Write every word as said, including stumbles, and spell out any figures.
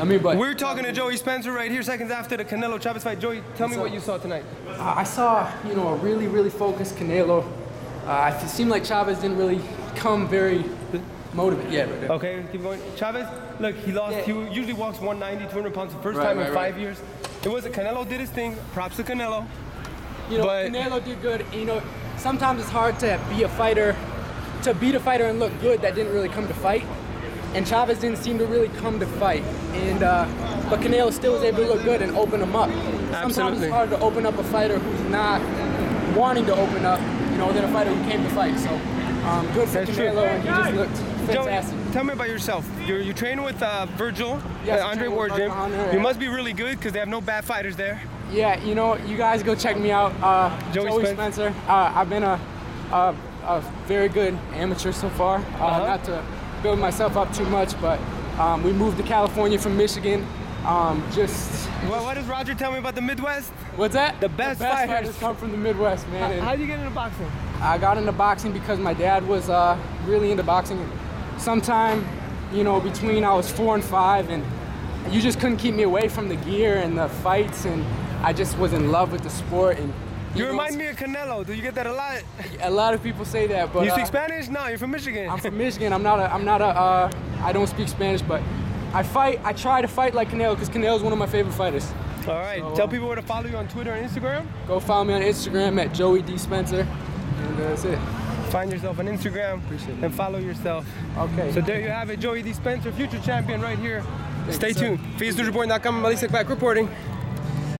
I mean, but we're talking to Joey Spencer right here, seconds after the Canelo Chavez fight. Joey, tell me So- what you saw tonight. Uh, I saw, you know, a really, really focused Canelo. Uh, it seemed like Chavez didn't really come very motivated. Yeah, right there. Okay, keep going. Chavez, look, he lost. Yeah. He usually walks one ninety, two hundred pounds the first Right, time right, in right. five years. It wasn't. Canelo did his thing. Props to Canelo. You know, But- Canelo did good. You know, sometimes it's hard to be a fighter, to beat a fighter and look good that didn't really come to fight. And Chavez didn't seem to really come to fight. And uh, but Canelo still was able to look good and open him up. Sometimes Absolutely. it's hard to open up a fighter who's not wanting to open up, you know, than a fighter who came to fight. So um, good for That's true. Canelo, and he just looked fantastic. Joey, tell me about yourself. You're you train with uh, Virgil, Yes, uh, Andre train with Ward Gym. Virgil Hunter, You yeah. must be really good because they have no bad fighters there. Yeah, you know, you guys go check me out. Uh, Joey Joey, Spen- Spencer. Uh, I've been a, a, a very good amateur so far. Uh, Uh-huh. Not to build myself up too much, but um, we moved to California from Michigan. Um, just Well, what does Roger tell me about the Midwest? what's that? The best fighters. fighters. come from the Midwest, man. And How'd you get into boxing? I got into boxing because my dad was uh, really into boxing. Sometime, you know, between I was four and five, and you just couldn't keep me away from the gear and the fights, and I just was in love with the sport. And You know, remind me of Canelo. Do you get that a lot? A lot of people say that, but You speak uh, Spanish? No, you're from Michigan. I'm from Michigan. I'm not a. I'm not a. Uh, I don't speak Spanish, but I fight. I try to fight like Canelo because Canelo is one of my favorite fighters. All right. So, Tell uh, people where to follow you on Twitter and Instagram. Go follow me on Instagram at Joey D Spencer, and uh, that's it. Find yourself on Instagram Appreciate it. and follow yourself. Okay. So there you have it, Joey D Spencer, future champion right here. Thank Stay you, sir. tuned. Fizz Report dot com, Malik Sekbak reporting.